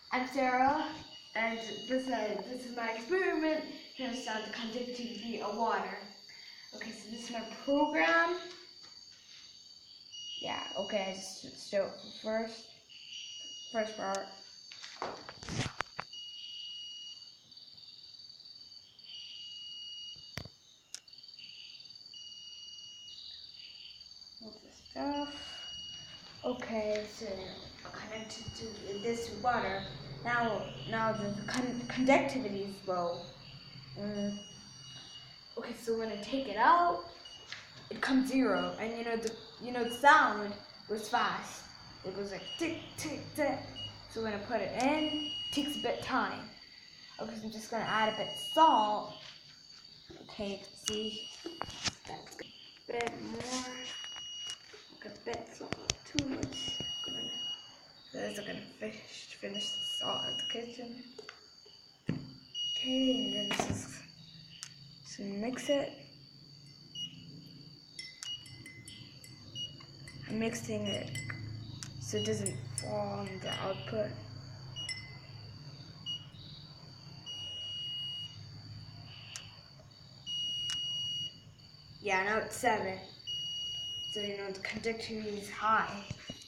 I'm Sarah, and this is my experiment to understand the conductivity of water. Okay, so this is my program. Yeah, okay, I just show it first part. All this stuff. Okay, so connected to this water. Now the conductivity is low. Okay, so when I take it out, it comes 0, and the sound was fast. It goes like tick tick tick. So when I put it in, it takes a bit time. Okay, so I'm just gonna add a bit of salt. Okay, you can see that's good. A bit more. Like a bit salt, too much. I'm gonna finish the salt in the kitchen. Okay, and then just mix it. I'm mixing it so it doesn't fall on the output. Yeah, now it's 7. So the conductivity is high.